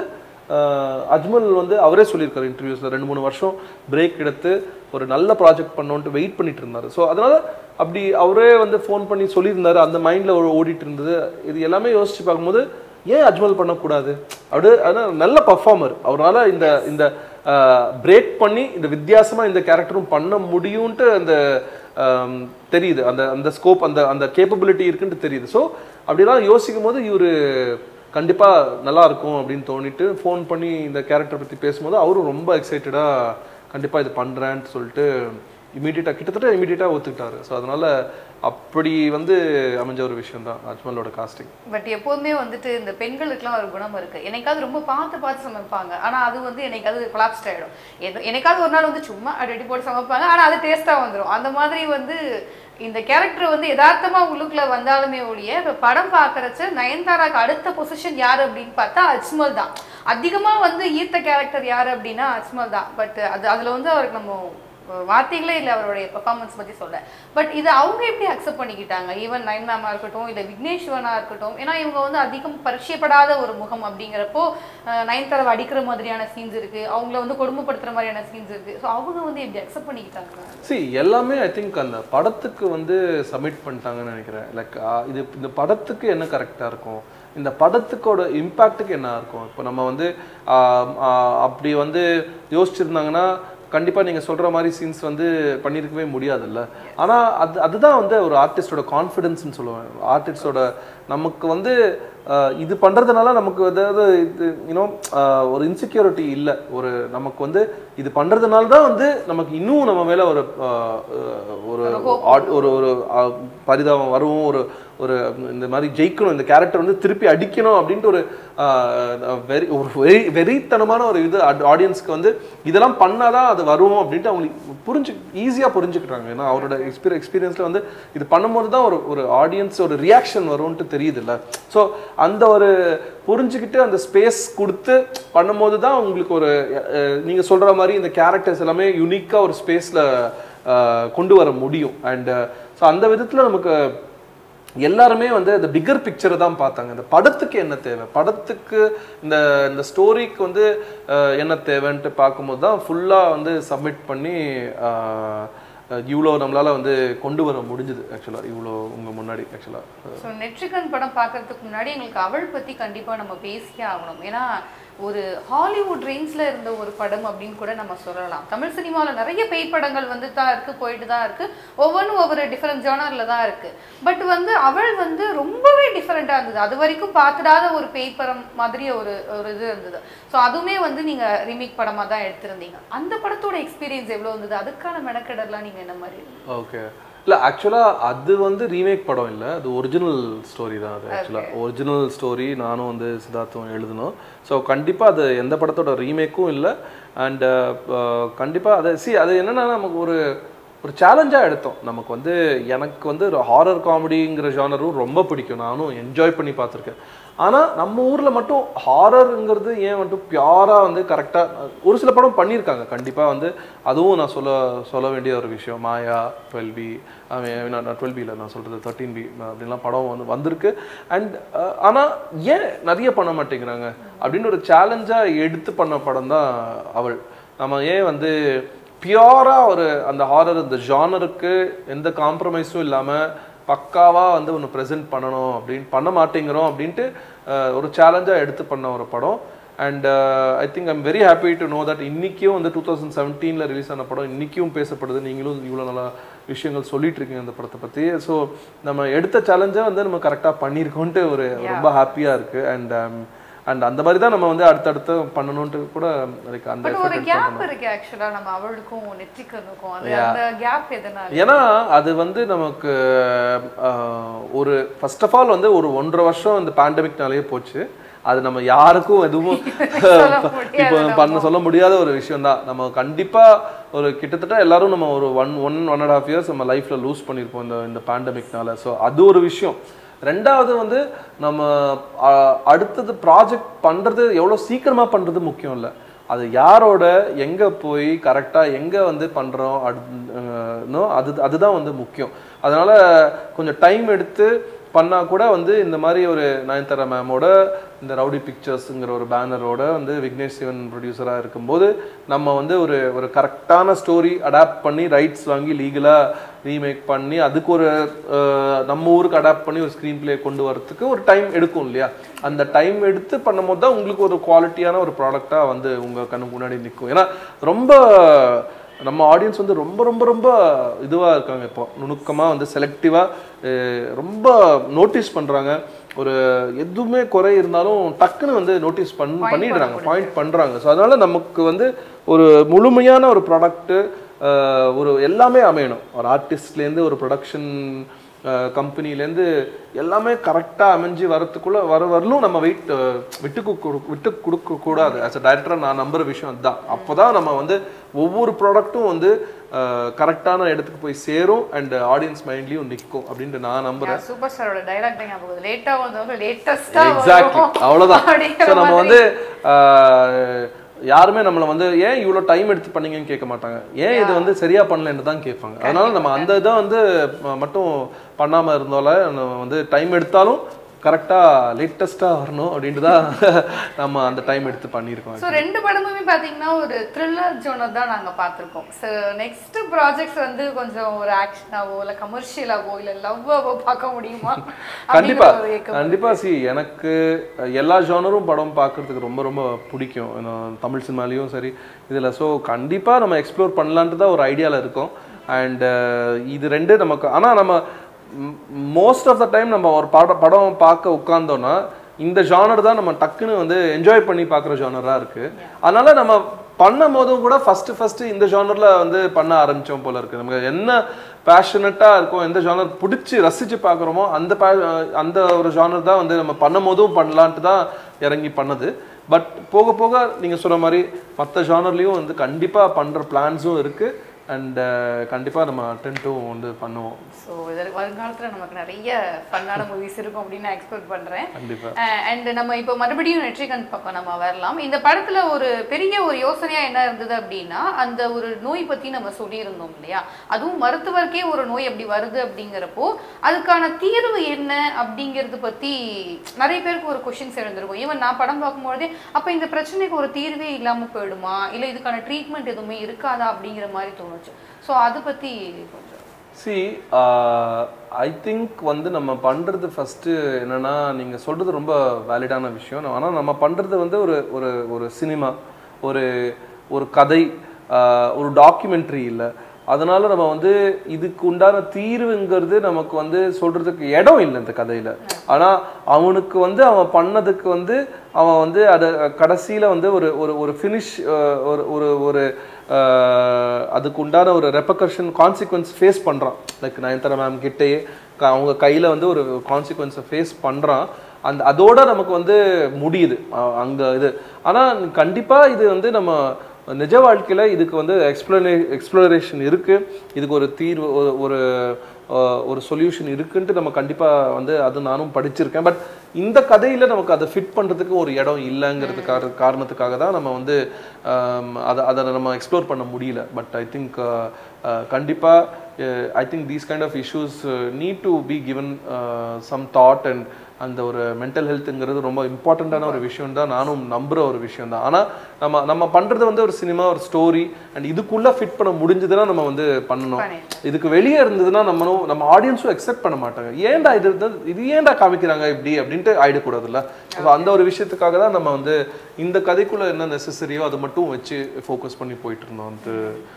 அஜ்மல் வந்து அவரே சொல்லியிருக்காரு இன்டர்வியூஸில் 2-3 வருஷம் பிரேக் எடுத்து ஒரு நல்ல ப்ராஜெக்ட் பண்ணோன்ட்டு வெயிட் பண்ணிட்டு இருந்தார். ஸோ அதனால் அப்படி அவரே வந்து ஃபோன் பண்ணி சொல்லியிருந்தாரு, அந்த மைண்டில் ஓடிட்டு இருந்தது. இது எல்லாமே யோசித்து பார்க்கும்போது ஏன் அஜ்மல் பண்ணக்கூடாது, ஆனால் நல்ல பர்ஃபார்மர், அவரால் இந்த பிரேக் பண்ணி இந்த வித்தியாசமாக இந்த கேரக்டரும் பண்ண முடியும்ன்ட்டு அந்த தெரியுது, அந்த ஸ்கோப் அந்த கேப்பபிலிட்டி இருக்குன்ட்டு தெரியுது. ஸோ அப்படிலாம் யோசிக்கும் போது இவர் கண்டிப்பாக நல்லா இருக்கும் அப்படின்னு தோணிட்டு ஃபோன் பண்ணி இந்த கேரக்டர் பற்றி பேசும்போது அவரும் ரொம்ப எக்ஸைட்டடாக கண்டிப்பாக இது பண்ணுறேன்ட்டு சொல்லிட்டு கிட்டத்தட்ட இமீடியட்டாக ஒத்துக்கிட்டாரு. ஸோ அதனால் அப்படி வந்து அமைஞ்ச ஒரு விஷயம் தான் அஜ்மலோட காஸ்டிங். பட் எப்போதுமே வந்துட்டு இந்த பெண்களுக்குலாம் ஒரு குணம் இருக்குது, என்னைக்காவது ரொம்ப பார்த்து சமைப்பாங்க, ஆனால் அது வந்து என்னைக்காவது கொலாப்ஸ்ட் ஆகிடும். என்னைக்காவது ஒரு நாள் வந்து சும்மா ரெடி போட்டு சமைப்பாங்க, ஆனால் அது டேஸ்ட்டாக வந்துடும். அந்த மாதிரி வந்து இந்த கேரக்டர் வந்து யதார்த்தமாக உள்ளுக்குள்ள வந்தாலுமே ஒழிய இப்போ படம் பார்க்குறச்ச நயன்தாராக்கு அடுத்த பொசிஷன் யார் அப்படின்னு பார்த்தா அஜ்மல் தான். அதிகமாக வந்து ஈர்த்த கேரக்டர் யார் அப்படின்னா அஜ்மல் தான். பட் அதில் வந்து அவருக்கு நம்ம வார்த்தைகளே இல்லை அவருடைய பெர்ஃபார்மன்ஸ் பற்றி சொல்ல. பட் இதை அவங்க எப்படி அக்செப்ட் பண்ணிக்கிட்டாங்க? ஈவன் நயன் மேமா இருக்கட்டும், இல்லை விக்னேஷ் சிவனா இருக்கட்டும், ஏன்னா இவங்க வந்து அதிகம் பரிச்சயப்படாத ஒரு முகம் அப்படிங்கிறப்போ நயன்தாராவை அடிக்கிற மாதிரியான சீன்ஸ் இருக்கு, அவங்கள வந்து கொடுமைப்படுத்துற மாதிரியான சீன்ஸ் இருக்கு. ஸோ அவங்க வந்து எப்படி அக்செப்ட் பண்ணிக்கிட்டாங்க? எல்லாமே ஐ திங்க் அந்த படத்துக்கு வந்து சப்மிட் பண்ணிட்டாங்கன்னு நினைக்கிறேன். லைக் இது இந்த படத்துக்கு என்ன கரெக்டாக இருக்கும், இந்த படத்துக்கோட இம்பேக்ட்டுக்கு என்ன இருக்கும். இப்போ நம்ம வந்து அப்படி வந்து யோசிச்சிருந்தாங்கன்னா கண்டிப்பாக நீங்கள் சொல்கிற மாதிரி சீன்ஸ் வந்து பண்ணியிருக்கவே முடியாதுல்ல. ஆனால் அதுதான் வந்து ஒரு ஆர்டிஸ்டோட கான்ஃபிடென்ஸ்னு சொல்லுவேன். ஆர்டிஸ்டோட நமக்கு வந்து இது பண்ணுறதுனால நமக்கு ஏதாவது இது யூனோ ஒரு இன்செக்யூரிட்டி இல்லை. ஒரு நமக்கு வந்து இது பண்ணுறதுனால தான் வந்து நமக்கு இன்னும் நம்ம மேலே ஒரு ஒரு ஒரு ஒரு பரிதாபம் வரும். ஒரு இந்த மாதிரி ஜெயிக்கணும், இந்த கேரக்டர் வந்து திருப்பி அடிக்கணும் அப்படின்ட்டு ஒரு வெறித்தனமான ஒரு இது ஆடியன்ஸ்க்கு வந்து இதெல்லாம் பண்ணாதான் அது வரும் அப்படின்ட்டு அவங்களுக்கு ஈஸியாக புரிஞ்சுக்கிட்டாங்க. ஏன்னா அவரோட எக்ஸ்பீரியன்ஸில் வந்து இது பண்ணும்போது தான் ஒரு ஆடியன்ஸ் ஒரு ரியாக்ஷன் வரும்ன்ட்டு தெரியுது இல்லை. ஸோ அந்த ஒரு புரிஞ்சுக்கிட்டு அந்த ஸ்பேஸ் கொடுத்து பண்ணும்போது தான் உங்களுக்கு ஒரு நீங்கள் சொல்கிற மாதிரி இந்த கேரக்டர்ஸ் எல்லாமே யூனிக்காக ஒரு ஸ்பேஸில் கொண்டு வர முடியும். அண்ட் ஸோ அந்த விதத்தில் நமக்கு எல்லாருமே வந்து அந்த பிக்கர் பிக்சரை தான் பார்த்தாங்க. இந்த படத்துக்கு என்ன தேவை, படத்துக்கு இந்த ஸ்டோரிக்கு வந்து என்ன தேவைன்ட்டு பார்க்கும்போது தான் ஃபுல்லாக வந்து சப்மிட் பண்ணி இவ்வளோ நம்மளால் வந்து கொண்டு வர முடிஞ்சுது. ஆக்சுவலாக இவ்வளோ உங்கள் முன்னாடி ஆக்சுவலாக ஸோ நெற்றிகன் படம் பார்க்கறதுக்கு முன்னாடி எங்களுக்கு அவள் பற்றி கண்டிப்பாக நம்ம பேசியே ஆகணும். ஏன்னா ஒரு ஹாலிவுட் ரேஞ்சில் இருந்த ஒரு படம் அப்படின்னு கூட நம்ம சொல்லலாம். தமிழ் சினிமாவில் நிறைய பேய் படங்கள் வந்து தான் இருக்குது, போயிட்டு தான் இருக்குது, ஒவ்வொன்றும் ஒவ்வொரு டிஃப்ரெண்ட் ஜானரில் தான் இருக்குது. பட் வந்து அவள் வந்து ரொம்பவே டிஃப்ரெண்ட்டாக இருந்தது. அது வரைக்கும் பார்த்துடாத ஒரு பேய் படம் மாதிரி ஒரு இது இருந்தது. ஸோ அதுவுமே வந்து நீங்கள் ரீமேக் படமாக தான் எடுத்திருந்தீங்க. அந்த படத்தோட எக்ஸ்பீரியன்ஸ் எவ்வளோ இருந்தது, அதுக்கான மெனக்கெடலாம் நீங்கள் என்ன மாதிரி? ஓகே, இல்லை ஆக்சுவலாக அது வந்து ரீமேக் படம் இல்லை, அது ஒரிஜினல் ஸ்டோரி தான். அது ஆக்சுவலாக ஒரிஜினல் ஸ்டோரி நானும் வந்து சித்தார்த்தும் எழுதணும். ஸோ கண்டிப்பாக அது எந்த படத்தோட ரீமேக்கும் இல்லை. அண்டு கண்டிப்பாக அது என்னென்னா நமக்கு ஒரு சேலஞ்சாக எடுத்தோம். நமக்கு வந்து எனக்கு வந்து ஒரு ஹாரர் காமெடிங்கிற ஜானரும் ரொம்ப பிடிக்கும், நானும் என்ஜாய் பண்ணி பார்த்துருக்கேன். ஆனால் நம்ம ஊரில் மட்டும் ஹாரருங்கிறது ஏன் மட்டும் பியூராக வந்து கரெக்டாக ஒரு சில படம் பண்ணியிருக்காங்க. கண்டிப்பாக வந்து அதுவும் நான் சொல்ல வேண்டிய ஒரு விஷயம். மாயா, 12B, நான் 12Bயில் நான் சொல்கிறது 13B அப்படின்லாம் படம் வந்திருக்கு. அண்ட் ஆனால் ஏன் நிறைய பண்ண மாட்டேங்கிறாங்க அப்படின்னு ஒரு சேலஞ்சாக எடுத்து பண்ண படம் தான் அவள். நம்ம ஏன் வந்து பியூராக அந்த ஹாரர் இந்த ஜானருக்கு எந்த காம்ப்ரமைஸும் இல்லாமல் பக்காவாக வந்து ஒன்று ப்ரெசென்ட் பண்ணணும் அப்படின்னு பண்ண மாட்டேங்கிறோம் அப்படின்ட்டு ஒரு சேலஞ்சாக எடுத்து பண்ண ஒரு படம். And I think I'm very happy to know that இன்றைக்கும் வந்து 2017 ரிலீஸ் ஆன படம் இன்றைக்கும் பேசப்படுது. நீங்களும் இவ்வளோ நல்லா விஷயங்கள் சொல்லிட்டு இருக்கீங்க அந்த படத்தை பற்றி. ஸோ நம்ம எடுத்த சேலஞ்சை வந்து நம்ம கரெக்டாக பண்ணியிருக்கோன்ட்டு ரொம்ப ஹாப்பியாக இருக்குது. அண்ட் அந்த மாதிரி தான் நம்ம வந்து அடுத்தடுத்து பண்ணணும்ட்டு கூட அந்த ஒரு கேப் இருக்கு ஆக்சுவலா நம்ம அவளுக்கும் நெற்றிகனுக்கும். அந்த கேப் எதனால? ஏன்னா அது வந்து நமக்கு ஒரு ஃபர்ஸ்ட் ஆஃப் ஆல் வந்து ஒரு 1.5 வருஷம் இந்த பேண்டமிக்னாலேயே போச்சு. அது நம்ம யாருக்கும் எதுவும் இப்போ சொல்ல முடியாத ஒரு விஷயம் தான். நம்ம கண்டிப்பாக ஒரு கிட்டத்தட்ட எல்லாரும் நம்ம ஒரு 1.5 இயர்ஸ் நம்ம லைஃப்ல லூஸ் பண்ணியிருப்போம் இந்த பேண்டமிக்னால. ஸோ அது ஒரு விஷயம். ரெண்டாவது வந்து நம்ம அடுத்தது ப்ராஜெக்ட் பண்ணுறது எவ்வளோ சீக்கிரமாக பண்ணுறது முக்கியம் இல்லை, அது யாரோட எங்கே போய் கரெக்டாக எங்கே வந்து பண்ணுறோம் அதுதான் வந்து முக்கியம். அதனால் கொஞ்சம் டைம் எடுத்து பண்ணால் கூட வந்து இந்த மாதிரி ஒரு நயன்தாரா மேமோட இந்த ரவுடி பிக்சர்ஸுங்கிற ஒரு பேனரோட வந்து விக்னேஷ் சிவன் ப்ரொடியூசராக இருக்கும்போது நம்ம வந்து ஒரு கரெக்டான ஸ்டோரி அடாப்ட் பண்ணி ரைட்ஸ் வாங்கி லீகலாக ரீமேக் பண்ணி அதுக்கு ஒரு நம்ம ஊருக்கு அடாப்ட் பண்ணி ஒரு ஸ்க்ரீன் பிளே கொண்டு வரதுக்கு ஒரு டைம் எடுக்கும் இல்லையா. அந்த டைம் எடுத்து பண்ணும்போது தான் உங்களுக்கு ஒரு குவாலிட்டியான ஒரு ப்ராடக்டாக வந்து உங்கள் கண்ணுக்கு முன்னாடி நிற்கும். ஏன்னா ரொம்ப நம்ம ஆடியன்ஸ் வந்து ரொம்ப ரொம்ப ரொம்ப இதுவாக இருக்காங்க. இப்போ நுணுக்கமாக வந்து செலக்டிவாக ரொம்ப நோட்டீஸ் பண்ணுறாங்க. ஒரு எதுவுமே குறை இருந்தாலும் டக்குன்னு வந்து நோட்டீஸ் பண்ணிடுறாங்க, பாயிண்ட் பண்ணுறாங்க. ஸோ அதனால் நமக்கு வந்து ஒரு முழுமையான ஒரு ப்ராடக்ட்டு ஒரு எல்லாமே அமையணும். ஒரு ஆர்டிஸ்ட்லேருந்து ஒரு ப்ரொடக்ஷன் கம்பெனிலேருந்து எல்லாமே கரெக்டாக அமைஞ்சு வரத்துக்குள்ளே வரலும் நம்ம விட்டு கொடுக்கக்கூடாது. ஆஸ் அ டைரக்டராக நான் நம்புகிற விஷயம் அதுதான். அப்போ தான் நம்ம வந்து ஒவ்வொரு ப்ராடக்ட்டும் வந்து கரெக்டான இடத்துக்கு போய் சேரும் அண்ட் ஆடியன்ஸ் மைண்ட்லேயும் நிற்கும் அப்படின்ட்டு நான் நம்புகிறேன். சூப்பர் ஸ்டாரோட டைலாக் லேட்டாக வந்தவங்க லேட்டஸ்ட்டாக எக்ஸாக்ட்லி அவ்வளோதான். ஸோ நம்ம வந்து யாருமே நம்மளை வந்து ஏன் இவ்வளோ டைம் எடுத்து பண்ணீங்கன்னு கேட்க மாட்டாங்க, ஏன் இது வந்து சரியா பண்ணலன்னு தான் கேட்பாங்க. அதனால நம்ம அந்த இதை வந்து மட்டும் பண்ணாமல் இருந்தாலும் நம்ம வந்து டைம் எடுத்தாலும் கரெக்டாக லேட்டஸ்ட்டாக வரணும் அப்படின்ட்டு தான் நம்ம அந்த டைம் எடுத்து பண்ணியிருக்கோம். ஸோ 2 படமுமே பார்த்தீங்கன்னா ஒரு த்ரில்லர் ஜோனர் தான் நாங்கள் பார்த்துருக்கோம். ஸோ நெக்ஸ்ட் ப்ராஜெக்ட்ஸ் வந்து கொஞ்சம் ஒரு ஆக்ஷனாவோ இல்லை கமர்ஷியலாவோ இல்லை லவ்வாவோ பார்க்க முடியுமா? கண்டிப்பாக எனக்கு எல்லா ஜானரும் படம் பார்க்குறதுக்கு ரொம்ப ரொம்ப பிடிக்கும். தமிழ் சினிமாலேயும் சரி இதில். ஸோ கண்டிப்பாக நம்ம எக்ஸ்ப்ளோர் பண்ணலான்ட்டு தான் ஒரு ஐடியாவில் இருக்கோம். அண்ட் இது 2 நமக்கு, ஆனால் நம்ம மோஸ்ட் ஆஃப் த டைம் நம்ம ஒரு படம் பார்க்க உட்கார்ந்தோன்னா இந்த ஜானர் தான் நம்ம டக்குன்னு வந்து என்ஜாய் பண்ணி பார்க்குற ஜானராக இருக்குது. அதனால நம்ம பண்ணும் போதும் கூட ஃபஸ்ட்டு இந்த ஜானரில் வந்து பண்ண ஆரம்பித்தோம் போல இருக்குது. நமக்கு என்ன பேஷனட்டாக இருக்கும், எந்த ஜானர் பிடிச்சி ரசித்து பார்க்குறோமோ அந்த ஒரு ஜானர் தான் வந்து நம்ம பண்ணும் போதும் பண்ணலான்ட்டு தான் இறங்கி பண்ணது. பட் போக போக நீங்கள் சொன்ன மாதிரி மற்ற ஜானர்லேயும் வந்து கண்டிப்பாக பண்ணுற பிளான்ஸும் இருக்குது. அண்ட் கண்டிப்பாக நம்ம அட்டென்ட்டும் வந்து பண்ணுவோம். ஸோ வருங்காலத்தில் நமக்கு நிறைய ஃபன்னான மூவிஸ் இருக்கும் அப்படின்னு நான் எக்ஸ்பெக்ட் பண்ணுறேன். கண்டிப்பாக. அண்ட் நம்ம இப்போ மறுபடியும் நெற்றிகன் பக்கம் நம்ம வரலாம். இந்த படத்தில் ஒரு பெரிய ஒரு யோசனையாக என்ன இருந்தது அப்படின்னா, அந்த ஒரு நோய் பற்றி நம்ம சொல்லியிருந்தோம் இல்லையா, அதுவும் மருத்துவருக்கே ஒரு நோய் அப்படி வருது அப்படிங்கிறப்போ அதுக்கான தீர்வு என்ன அப்படிங்கிறது பற்றி நிறைய பேருக்கு ஒரு கொஷின்ஸ் எழுந்திருக்கும். ஈவன் நான் படம் பார்க்கும்போதே அப்போ இந்த பிரச்சனைக்கு ஒரு தீர்வே இல்லாமல் போயிடுமா, இல்லை இதுக்கான ட்ரீட்மெண்ட் எதுவுமே இருக்காதா அப்படிங்கிற மாதிரி தோணுச்சு. ஸோ அதை பற்றி கொஞ்சம் ஐ திங்க் வந்து நம்ம பண்ணுறது ஃபஸ்ட்டு என்னென்னா, நீங்கள் சொல்கிறது ரொம்ப வேலிடான விஷயம். ஆனால் நம்ம பண்ணுறது வந்து ஒரு சினிமா, ஒரு கதை, ஒரு டாக்குமெண்ட்ரி இல்லை. அதனால நம்ம வந்து இதுக்கு உண்டான தீர்வுங்கிறது நமக்கு வந்து சொல்கிறதுக்கு இடம் இல்லை இந்த கதையில். ஆனால் அவனுக்கு வந்து அவன் பண்ணதுக்கு வந்து அவன் வந்து அதை கடைசியில் வந்து ஒரு ஃபினிஷ் ஒரு அதுக்கு உண்டான ஒரு ரெப்பர்கஷன் கான்சிக்வன்ஸ் ஃபேஸ் பண்ணுறான். லைக் நயன்தாரா மேம் கிட்டேயே அவங்க கையில் வந்து ஒரு கான்சிக்வன்ஸை ஃபேஸ் பண்ணுறான். அதோட நமக்கு வந்து முடியுது அங்கே இது. ஆனால் கண்டிப்பாக இது வந்து நம்ம நிஜ வாழ்க்கையில் இதுக்கு வந்து எக்ஸ்ப்ளோரேஷன் இருக்குது, இதுக்கு ஒரு தீர்வு ஒரு சொல்யூஷன் இருக்குன்ட்டு நம்ம கண்டிப்பாக வந்து அது நானும் படிச்சிருக்கேன். பட் இந்த கதையில் நமக்கு அதை ஃபிட் பண்ணுறதுக்கு ஒரு இடம் இல்லைங்கிறதுக்காக காரணத்துக்காக தான் நம்ம வந்து அதை நம்ம எக்ஸ்ப்ளோர் பண்ண முடியல. பட் ஐ திங்க் கண்டிப்பாக I think these kind of issues need to be given some thought. And அந்த ஒரு மென்டல் ஹெல்த்துங்கிறது ரொம்ப இம்பார்ட்டண்ட்டான ஒரு விஷயம் தான், நானும் நம்புகிற ஒரு விஷயம் தான். ஆனால் நம்ம பண்ணுறது வந்து ஒரு சினிமா, ஒரு ஸ்டோரி. அண்ட் இதுக்குள்ளே ஃபிட் பண்ண முடிஞ்சதுன்னா நம்ம வந்து பண்ணணும். இதுக்கு வெளியே இருந்ததுன்னா நம்ம ஆடியன்ஸும் அக்செப்ட் பண்ண மாட்டாங்க. ஏன்டா இது ஏன்டா காமிக்கிறாங்க இப்படி அப்படின்ட்டு ஆயிடக்கூடாதுல்ல. ஸோ அந்த ஒரு விஷயத்துக்காக தான் நம்ம வந்து இந்த கதைக்குள்ளே என்ன நெசசரியோ அதை மட்டும் வச்சு ஃபோக்கஸ் பண்ணி போயிட்டு இருந்தோம், வந்து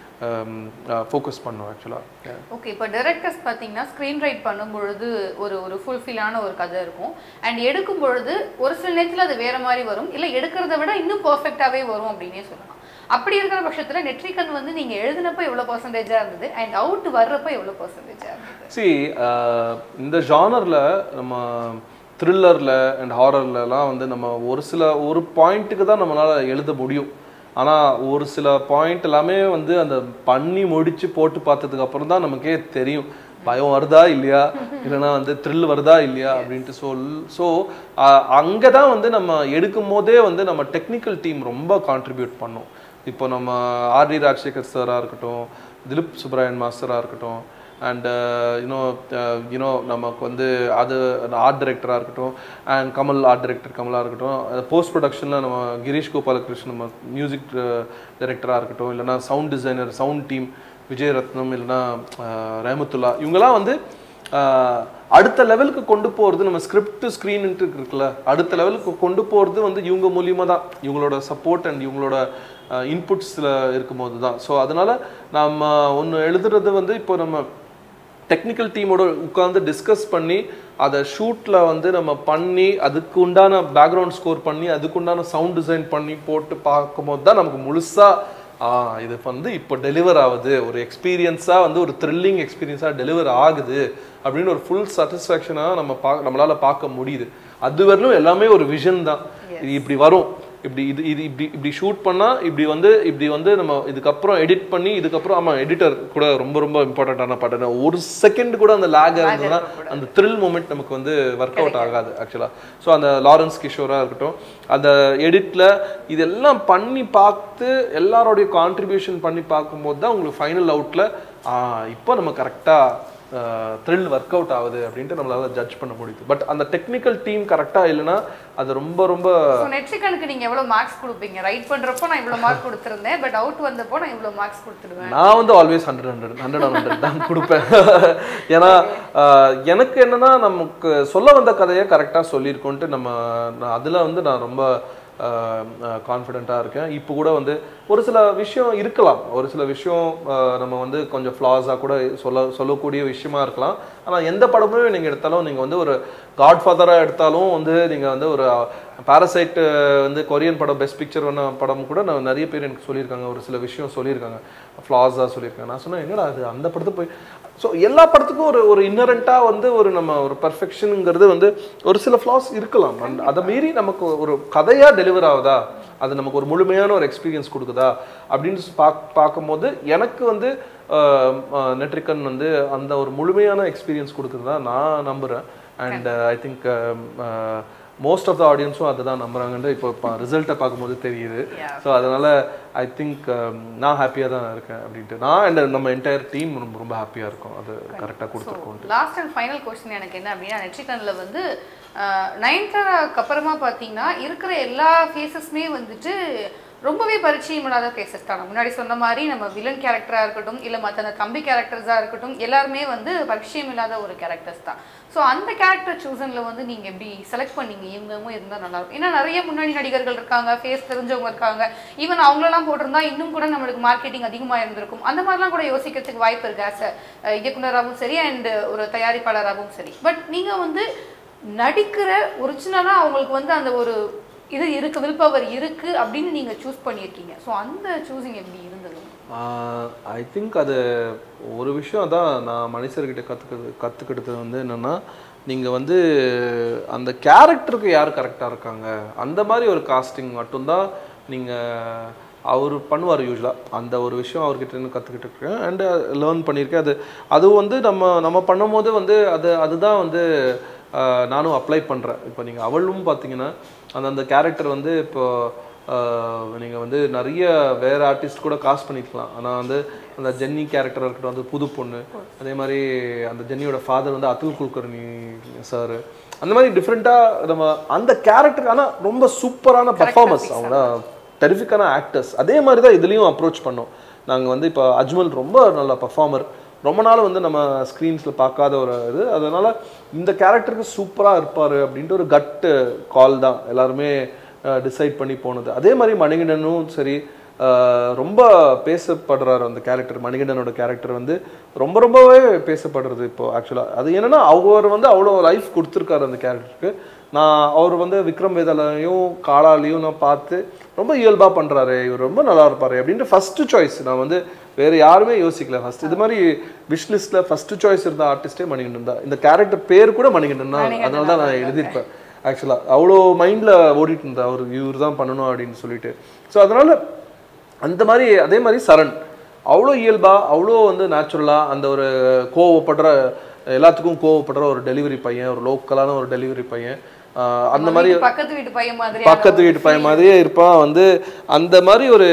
ஃபோக்கஸ் பண்ணோம் ஆக்சுவலாக. ஓகே, இப்போ டைரக்டர்ஸ் பார்த்தீங்கன்னா ஸ்க்ரீன் ரைட் பண்ணும்பொழுது ஒரு ஃபுல்ஃபில்லான ஒரு கதை இருக்கும். அண்ட் எடுக்கும் பொழுது ஒரு சில நேரத்தில் அது வேறு மாதிரி வரும், இல்லை எடுக்கிறத விட இன்னும் பர்ஃபெக்டாகவே வரும் அப்படின்னே சொல்லலாம். அப்படி இருக்கிற பட்சத்தில் நெற்றிகன் வந்து நீங்கள் எழுதினப்போ எவ்வளோ பர்சன்டேஜாக இருந்தது அண்ட் அவுட் வர்றப்போ எவ்வளோ பர்சன்டேஜாக இருந்தது? இந்த ஜானரில் நம்ம த்ரில்லரில் அண்ட் ஹாரர்லலாம் வந்து நம்ம ஒரு பாயிண்ட்டுக்கு தான் நம்மளால் எழுத முடியும். ஆனால் ஒரு சில பாயிண்ட் எல்லாமே வந்து அந்த பண்ணி முடித்து போட்டு பார்த்ததுக்கு அப்புறம் தான் நமக்கே தெரியும் பயம் வருதா இல்லையா, இல்லைன்னா வந்து த்ரில் வருதா இல்லையா அப்படின்ட்டு. ஸோ அங்கே தான் வந்து நம்ம எடுக்கும் போதே வந்து நம்ம டெக்னிக்கல் டீம் ரொம்ப கான்ட்ரிபியூட் பண்ணோம். இப்போ நம்ம ஆர்டி ராஜசேகர் சாராக இருக்கட்டும், திலீப் சுப்ராயன் மாஸ்டராக இருக்கட்டும், அண்ட் யூனோ நமக்கு வந்து அது ஆர்ட் டைரக்டராக இருக்கட்டும், அண்ட் ஆர்ட் டைரக்டர் கமலாக இருக்கட்டும், போஸ்ட் ப்ரொடக்ஷனில் நம்ம கிரீஷ் கோபாலகிருஷ்ணன் நம்ம மியூசிக் டைரக்டராக இருக்கட்டும், இல்லைனா sound designer, sound team Vijay Rathnam, இல்லைனா ரஹமத்துல்லா, இவங்கெல்லாம் வந்து அடுத்த லெவலுக்கு கொண்டு போகிறது நம்ம ஸ்கிரிப்ட் ஸ்க்ரீன்ட்டு இருக்குல்ல, அடுத்த லெவலுக்கு கொண்டு போகிறது வந்து இவங்க மூலியமாக தான், இவங்களோட சப்போர்ட் அண்ட் இவங்களோட இன்புட்ஸில் இருக்கும்போது தான். ஸோ அதனால் நம்ம ஒன்று எழுதுறது வந்து இப்போ நம்ம டெக்னிக்கல் டீமோட உட்காந்து டிஸ்கஸ் பண்ணி அதை ஷூட்டில் வந்து நம்ம பண்ணி அதுக்கு உண்டான பேக்ரவுண்ட் ஸ்கோர் பண்ணி அதுக்கு உண்டான சவுண்ட் டிசைன் பண்ணி போட்டு பார்க்கும்போது தான் நமக்கு முழுசாக இது வந்து இப்போ டெலிவர் ஆகுது, ஒரு எக்ஸ்பீரியன்ஸாக வந்து ஒரு த்ரில்லிங் எக்ஸ்பீரியன்ஸாக டெலிவர் ஆகுது அப்படின்னு ஒரு ஃபுல் சாட்டிஸ்ஃபேக்ஷனாக நம்மளால் பார்க்க முடியுது. அது வரலும் எல்லாமே ஒரு விஷன் தான், இது இப்படி வரும், இப்படி இப்படி ஷூட் பண்ணால் இப்படி வந்து நம்ம இதுக்கப்புறம் எடிட் பண்ணி இதுக்கப்புறம் ஆமாம் எடிட்டர் கூட ரொம்ப ரொம்ப இம்பார்ட்டண்ட்டான பாட்டு. ஒரு செகண்ட் கூட அந்த லேக் இருந்ததுன்னா அந்த த்ரில் மூமெண்ட் நமக்கு வந்து ஒர்க் அவுட் ஆகாது ஆக்சுவலாக. ஸோ அந்த லாரன்ஸ் கிஷோராக இருக்கட்டும், அந்த எடிட்டில் இதெல்லாம் பண்ணி பார்த்து எல்லாரோடைய கான்ட்ரிபியூஷன் பண்ணி பார்க்கும்போது தான் உங்களுக்கு ஃபைனல் அவுட்டில் இப்போ நம்ம கரெக்டாக த்ரில் ஒர்க் அவுட் ஆகுது அப்படின்ட்டு நம்மளால ஜட்ஜ் பண்ண முடியுது. பட் அந்த டெக்னிக்கல் டீம் கரெக்டாக இல்லைன்னா அது ரொம்ப ரொம்ப. நெட்ரிகனுக்கு நீங்கள் எவ்வளோ மார்க்ஸ் கொடுப்பீங்க? ரைட் பண்ணுறப்போ நான் இவ்வளோ மார்க் கொடுத்துருந்தேன், பட் அவுட் வந்தப்போ நான் இவ்வளோ மார்க்ஸ் கொடுத்துடுவேன். நான் வந்து ஆல்வேஸ் 100 தான் கொடுப்பேன். ஏன்னா எனக்கு என்னன்னா நமக்கு சொல்ல வந்த கதையை கரெக்டாக சொல்லியிருக்கோன்ட்டு அதில் வந்து நான் ரொம்ப கான்ஃபிடென்ட்டாக இருக்கேன். இப்போ கூட வந்து ஒரு சில விஷயம் இருக்கலாம், ஒரு சில விஷயம் நம்ம வந்து கொஞ்சம் ஃப்ளாஸாக கூட சொல்லக்கூடிய விஷயமா இருக்கலாம். ஆனால் எந்த படமுமே நீங்கள் எடுத்தாலும், நீங்கள் வந்து ஒரு காட்ஃபாதராக எடுத்தாலும் வந்து நீங்கள் வந்து ஒரு பாரசைட் வந்து கொரியன் படம் பெஸ்ட் பிக்சர் பண்ண படம் கூட நான் நிறைய பேர் எனக்கு சொல்லியிருக்காங்க, ஒரு சில விஷயம் சொல்லியிருக்காங்க, ஃப்ளாஸாக சொல்லியிருக்காங்க. நான் சொன்னேன் என்னடா அது அந்த படத்தை போய். ஸோ எல்லா படத்துக்கும் ஒரு இன்னரண்ட்டாக வந்து நம்ம ஒரு பர்ஃபெக்ஷனுங்கிறது வந்து ஒரு சில ஃப்ளாஸ் இருக்கலாம். அதை மீறி நமக்கு ஒரு கதையாக டெலிவர் ஆகுதா, அது நமக்கு ஒரு முழுமையான ஒரு எக்ஸ்பீரியன்ஸ் கொடுக்குதா அப்படின்னு பார்க்கும்போது எனக்கு வந்து நெட்ரிகன் வந்து அந்த ஒரு முழுமையான எக்ஸ்பீரியன்ஸ் கொடுக்குறதா நான் நம்புகிறேன். And I think most of the ஆடியன்ஸும் அதை தான் நம்புறாங்கன்னு இப்போ ரிசல்ட்டை பார்க்கும்போது தெரியுது. ஸோ அதனால ஐ திங்க் நான் ஹாப்பியாக தான் இருக்கேன் அப்படின்ட்டு நான் அண்ட் நம்ம என்டையர் டீம் ரொம்ப ரொம்ப ஹாப்பியாக இருக்கும் அது கரெக்டாக கொடுத்துருக்கோம். லாஸ்ட் அண்ட் ஃபைனல் கொஸ்டின் எனக்கு என்ன அப்படின்னா, நெட்ரிகனில் வந்து நயன்தாராக்கு அப்புறமா பார்த்தீங்கன்னா இருக்கிற எல்லா ஃபேஸஸுமே வந்துட்டு ரொம்பவே பரிச்சயம் இல்லாத ஃபேஸஸ் தான். முன்னாடி சொன்ன மாதிரி நம்ம வில்லன் கேரக்டராக இருக்கட்டும், இல்லை மற்ற அந்த தம்பி கேரக்டர்ஸாக இருக்கட்டும், எல்லாருமே வந்து பரிச்சயம் இல்லாத ஒரு கேரக்டர்ஸ் தான். ஸோ அந்த கேரக்டர் சூசனில் வந்து நீங்கள் எப்படி செலக்ட் பண்ணீங்க? இவங்களும் இருந்தால் நல்லாயிருக்கும். ஏன்னா நிறைய முன்னாடி நடிகர்கள் இருக்காங்க, ஃபேஸ் தெரிஞ்சவங்க இருக்காங்க, ஈவன் அவங்களெல்லாம் போட்டிருந்தா இன்னும் கூட நம்மளுக்கு மார்க்கெட்டிங் அதிகமாக இருந்திருக்கும். அந்த மாதிரிலாம் கூட யோசிக்கிறதுக்கு வாய்ப்பு இருக்குது, ஆஸ் அ இயக்குனராகவும் சரி அண்ட் ஒரு தயாரிப்பாளராகவும் சரி. பட் நீங்கள் வந்து நடிக்கிற ஒரிஜினலாக அவங்களுக்கு வந்து அந்த ஒரு இது இருக்குது, வில் பவர் இருக்குது அப்படின்னு நீங்கள் சூஸ் பண்ணியிருக்கீங்க. ஸோ அந்த சூஸிங் எப்படி இருந்தது? ஐ திங்க் அது ஒரு விஷயம் தான் நான் மனுஷர்கிட்ட கற்றுக்கிட்டது வந்து என்னென்னா, நீங்கள் வந்து அந்த கேரக்டருக்கு யார் கரெக்டாக இருக்காங்க அந்த மாதிரி ஒரு காஸ்டிங் மட்டும்தான் நீங்கள் அவர் பண்ணுவார் யூஸ்வலாக. அந்த ஒரு விஷயம் அவர்கிட்ட கற்றுக்கிட்டு இருக்கேன் அண்டு லேர்ன் பண்ணியிருக்கேன். அதுவும் வந்து நம்ம பண்ணும்போது வந்து அதுதான் வந்து நானும் அப்ளை பண்ணுறேன். இப்போ நீங்கள் அவளும் பார்த்தீங்கன்னா அந்த கேரக்டர் வந்து இப்போது நீங்கள் வந்து நிறைய வேறு ஆர்டிஸ்ட் கூட காஸ்ட் பண்ணிக்கலாம். ஆனால் வந்து அந்த ஜென்னி கேரக்டராக இருக்கட்டும், வந்து புது பொண்ணு, அதே மாதிரி அந்த ஜென்னியோட ஃபாதர் வந்து அதுல் குல்கர்னி சார், அந்த மாதிரி டிஃப்ரெண்ட்டாக நம்ம அந்த கேரக்டர். ஆனால் ரொம்ப சூப்பரான பர்ஃபார்மன்ஸ், அவங்க டெரிஃபிக்கான ஆக்டர்ஸ். அதே மாதிரி தான் இதுலேயும் அப்ரோச் பண்ணோம் நாங்கள் வந்து. இப்போ அஜ்மல் ரொம்ப நல்ல பர்ஃபார்மர், ரொம்ப நாள் வந்து நம்ம ஸ்க்ரீன்ஸில் பார்க்காத ஒரு இது. அதனால் இந்த கேரக்டருக்கு சூப்பராக இருப்பார் அப்படின்ட்டு ஒரு கட்டு கால் தான் எல்லாருமே டிசைட் பண்ணி போனது. அதே மாதிரி மணிகண்டனும் சரி ரொம்ப பேசப்படுறாரு அந்த கேரக்டர். மணிகண்டனோட கேரக்டர் வந்து ரொம்பவே பேசப்படுறது இப்போது ஆக்சுவலாக. அது என்னென்னா அவர் வந்து அவ்வளோ லைஃப் கொடுத்துருக்காரு அந்த கேரக்டருக்கு. அவர் வந்து விக்ரம் வேதாலையும் காலாலையும் நான் பார்த்து ரொம்ப இயல்பாக பண்ணுறாரு, இவர் ரொம்ப நல்லா இருப்பார் அப்படின்ட்டு ஃபஸ்ட்டு சாய்ஸ் நான் வந்து வேறு யாருமே யோசிக்கல. ஃபஸ்ட் இது மாதிரி விஷ் லிஸ்ட்டில் ஃபஸ்ட்டு சாய்ஸ் இருந்த ஆர்டிஸ்டே மணிகண்டன் தான். இந்த கேரக்டர் பேர் கூட மணிகண்டன் தான், அதனால தான் நான் எழுதியிருப்பேன் ஆக்சுவலாக. அவ்வளோ மைண்டில் ஓடிட்டு இருந்தேன் அவர் இவர் தான் பண்ணணும் அப்படின்னு சொல்லிட்டு. ஸோ அதனால் அந்த மாதிரி அதே மாதிரி சரண் அவ்வளோ இயல்பாக அவ்வளோ வந்து நேச்சுரலாக அந்த ஒரு கோவப்படுற எல்லாத்துக்கும் கோவப்படுற ஒரு டெலிவரி பையன், ஒரு லோக்கலான ஒரு டெலிவரி பையன், அந்த மாதிரி பக்கத்து வீட்டு பையன் மாதிரியே இருப்பான். வந்து அந்த மாதிரி ஒரு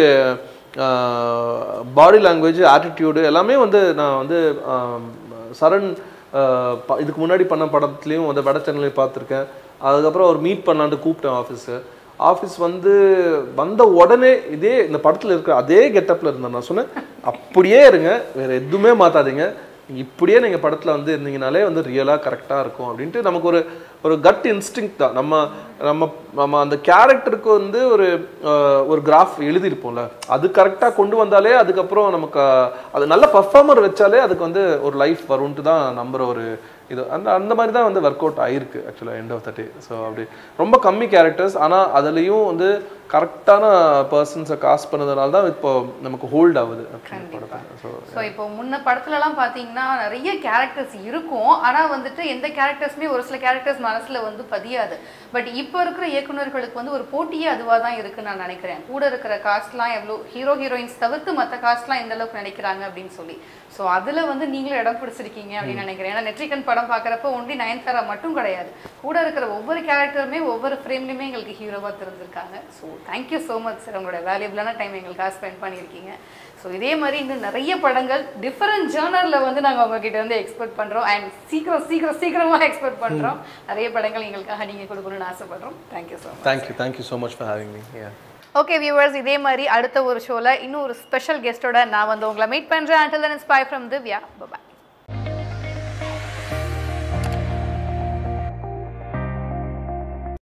பாடி லாங்குவேஜ், ஆட்டிடியூடு எல்லாமே வந்து நான் வந்து சரண் இதுக்கு முன்னாடி பண்ண படத்துலேயும் வந்து வட சேனல்லையும் பார்த்துருக்கேன். அதுக்கப்புறம் அவர் மீட் பண்ணலான்ட்டு கூப்பிட்டேன் ஆஃபீஸ் வந்து வந்த உடனே இதே இந்த படத்தில் இருக்கிற அதே கெட்டப்பில் இருந்தேன். நான் சொன்னேன் அப்படியே இருங்க, வேறு எதுவுமே மாற்றாதீங்க, இப்படியே நீங்கள் படத்தில் வந்து இருந்தீங்கனாலே வந்து ரியலாக கரெக்டாக இருக்கும் அப்படின்ட்டு நமக்கு ஒரு கட் இன்ஸ்டிங் தான். நம்ம அந்த கேரக்டருக்கு வந்து ஒரு கிராஃப் எழுதியிருப்போம்ல, அது கரெக்டாக கொண்டு வந்தாலே அதுக்கப்புறம் நமக்கு அது நல்ல பர்ஃபார்மர் வச்சாலே அதுக்கு வந்து ஒரு லைஃப் வரும்ன்ட்டு தான் நம்புகிற ஒரு இது அந்த மாதிரி தான் வந்து ஒர்க் அவுட் ஆயிருக்கு ஆக்சுவலாக end of the day. So அப்படி ரொம்ப கம்மி கேரக்டர்ஸ், ஆனால் அதுலேயும் வந்து கரெக்டான பர்சன்ஸை காஸ்ட் பண்ணதுனால தான் இப்போ நமக்கு ஹோல்ட் ஆகுது. ஸோ இப்போ முன்ன படத்துலலாம் பார்த்தீங்கன்னா நிறைய கேரக்டர்ஸ் இருக்கும், ஆனால் வந்துட்டு எந்த கேரக்டர்ஸுமே ஒரு சில கேரக்டர்ஸ் மனசில் வந்து பதியாது. பட் இப்போ இருக்கிற இயக்குநர்களுக்கு வந்து ஒரு போட்டியே அதுவாக தான் இருக்குன்னு நான் நினைக்கிறேன். கூட இருக்கிற காஸ்ட்லாம் எவ்வளோ ஹீரோயின்ஸ் தவிர்த்து மற்ற காஸ்ட்லாம் எந்த அளவுக்கு நினைக்கிறாங்க அப்படின்னு சொல்லி. ஸோ அதில் வந்து நீங்களும் இடம் பிடிச்சிருக்கீங்க அப்படின்னு நினைக்கிறேன். ஏன்னா நெற்றிகன் படம் பார்க்குறப்ப ஒன்லி நயன்தாரா மட்டும் கிடையாது, கூட இருக்கிற ஒவ்வொரு கேரக்டருமே ஒவ்வொரு ஃப்ரேம்லையுமே எங்களுக்கு ஹீரோவாக தெரிஞ்சிருக்காங்க. So thank you so much sir, உங்களோட வேல்யூபிளான டைம் எங்களுக்காக ஸ்பெண்ட் பண்ணியிருக்கீங்க. ஸோ இதே மாதிரி இன்னும் நிறைய படங்கள் டிஃப்ரெண்ட் ஜேர்னரில் வந்து நாங்கள் உங்ககிட்ட வந்து எக்ஸ்பெக்ட் பண்ணுறோம் அண்ட் சீக்கிரமாக எக்ஸ்பெக்ட் பண்ணுறோம். நிறைய படங்கள் எங்களுக்காக நீங்கள் கொடுக்கணும்னு ஆசைப்படுறோம். Thank you so much. Thank you so much for having me. Okay viewers, இதே மாதிரி அடுத்த ஒரு ஷோவில் இன்னும் ஒரு ஸ்பெஷல் கெஸ்ட்டோட நான் வந்து உங்களை மீட் பண்ணுறேன். Until then, it's bye from Divya. Bye-bye.